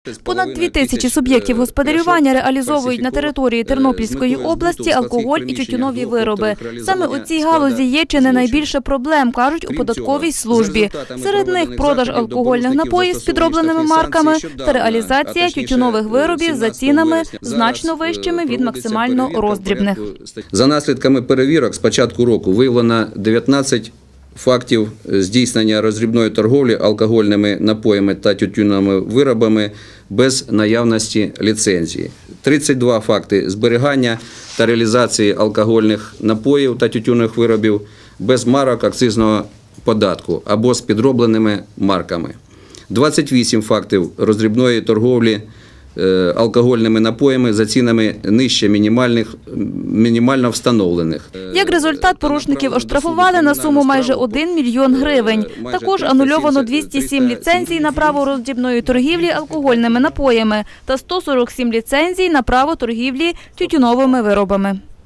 Понад 2000 суб'єктів господарювання реалізовують на території Тернопільської області алкоголь і тютюнові вироби. Саме у цій галузі є чи не найбільше проблем, кажуть у податковій службі. Серед них продаж алкогольних напоїв з підробленими марками та реалізація тютюнових виробів за цінами значно вищими від максимально роздрібних. За наслідками перевірок з початку року виявлено 19 фактів здійснення роздрібної торгівлі алкогольними напоями та тютюновими виробами без наявності ліцензії. 32 факти зберігання та реалізації алкогольних напоїв та тютюнових виробів без марок акцизного податку або з підробленими марками. 28 фактів роздрібної торгівлі алкогольними напоями за цінами нижче мінімально встановлених. Як результат, порушників оштрафували на суму майже 1 мільйон гривень. Також анульовано 207 ліцензій на право роздрібної торгівлі алкогольними напоями та 147 ліцензій на право торгівлі тютюновими виробами.